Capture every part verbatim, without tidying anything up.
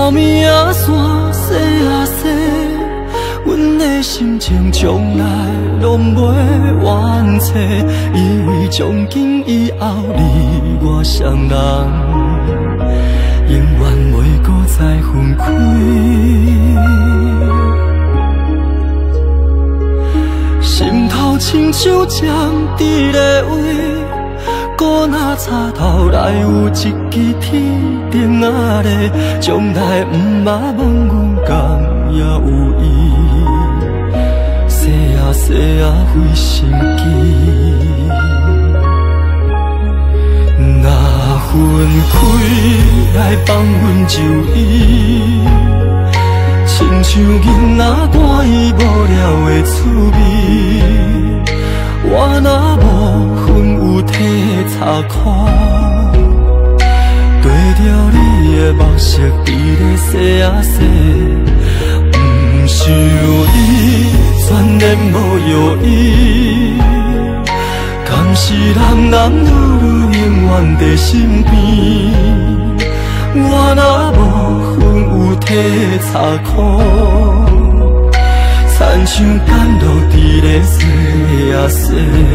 条命线洗啊洗，阮的心情从来拢袂完切，以为从今以后你我双人，永远袂搁再分开。心头亲像针伫咧划，搁若插头来有一支天顶仔咧，将来毋捌问阮敢也有意，洗啊洗啊费心机。若分开来放阮就医，亲像囡仔赶伊无聊的趣味，我若无分有体擦苦，对着你的目色伫咧洗啊洗，不想伊全然无药医，敢是男男女女永远在身边，我若无分有体擦苦，亲像甘露伫咧洗啊洗，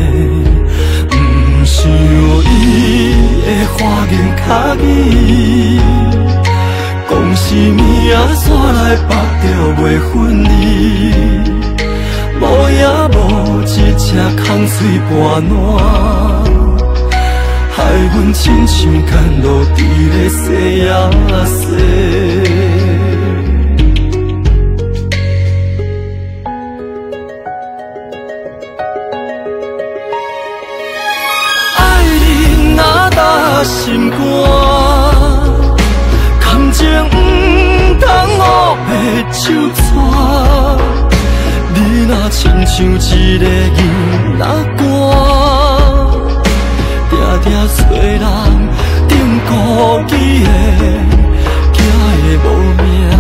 不想伊会花言巧语，讲是命线来绑着袂分离，无影无一只空嘴半烂，害阮亲像甘露伫咧洗啊洗。心肝，感情唔通黑白手纸，你若亲像一个囡仔歌，定定做人顶孤寂的，惊会无命。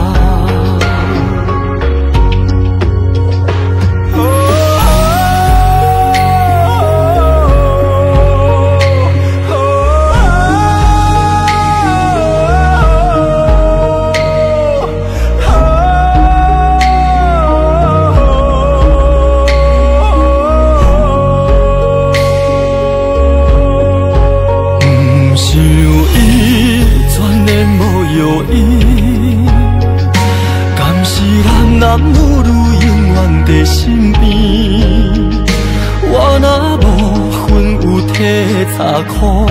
男女女永远在身边，我若无分有体擦苦，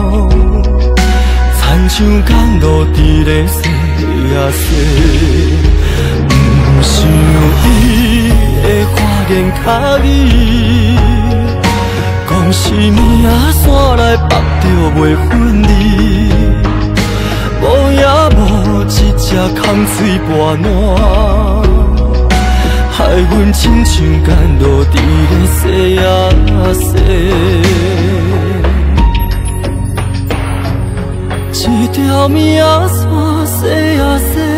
亲像甘露伫咧洗啊洗，不想伊会花言巧语，讲是命线来绑着袂分离，无影无一只空嘴半烂，害阮亲像甘露伫咧洗啊洗，一条命线洗啊洗。